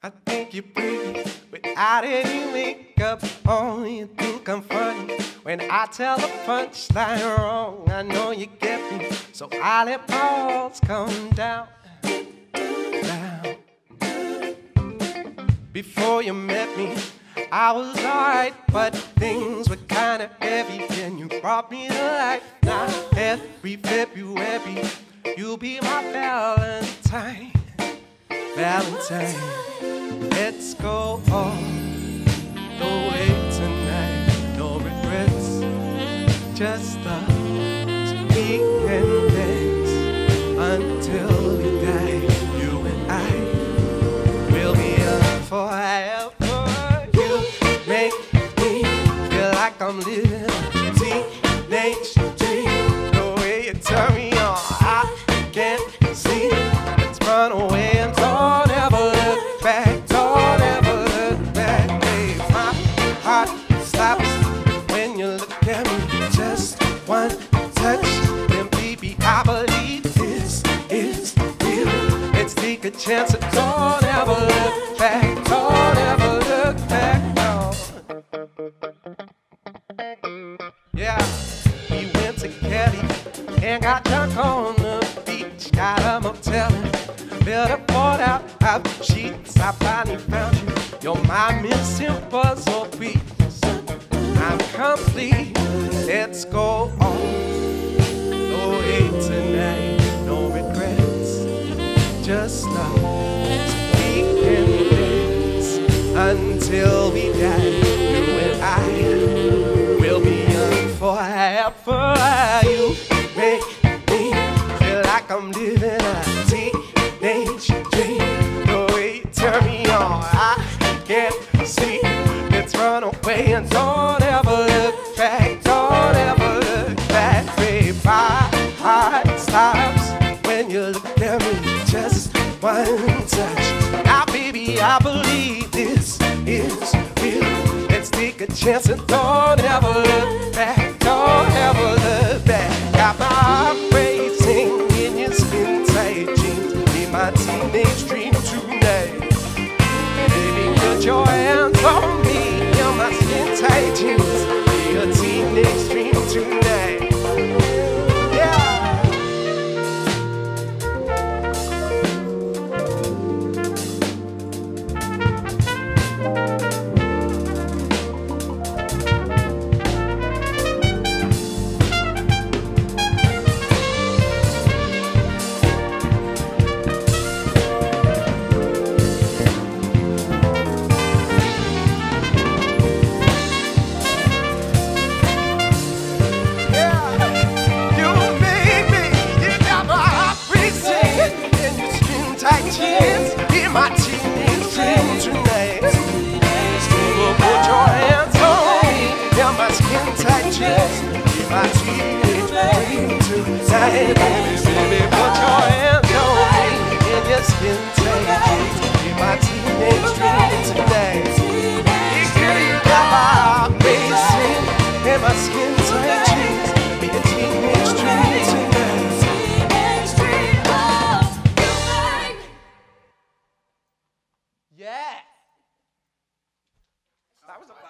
I think you're pretty without any makeup on. You think I'm funny when I tell the punchline wrong. I know you get me, so I let my walls come down, down. Before you met me, I was alright, but things were kinda heavy. Then you brought me to life. Now every February, you'll be my Valentine, Valentine. Let's go all the way tonight. No regrets, just us, me and this. Until we die, you and I will be young forever. You make me feel like I'm living a teenage dream. The way you turn me on, I can't sleep. Let's run away and don't ever look back. Don't ever look back, babe. My heart stops when you look at me. Just one touch, then baby, I believe this is real. Let's take a chance and don't ever look back. Don't ever look back, no. Yeah, we went to Cali and got drunk on the beach. Got a motel and built a boat out of sheets. I finally found you. You're my missing puzzle piece. I'm complete. Let's go on the way tonight. No regrets, just love. We can dance until we die. You and I will be young forever. You make me feel like I'm living a teenage dream. The way you turn me on, I can't see. Let's run away and don't ever look back. Don't ever look back, babe. My heart stops when you look at me. Just one touch. Now, baby, I believe this is real. Let's take a chance and don't ever look back. Don't ever look back. Got my heart racing in your skin tight jeans. Be my teenage dream tonight. Baby, put your hands on me in my skin tight jeans. Be a teenage dream tonight. That was a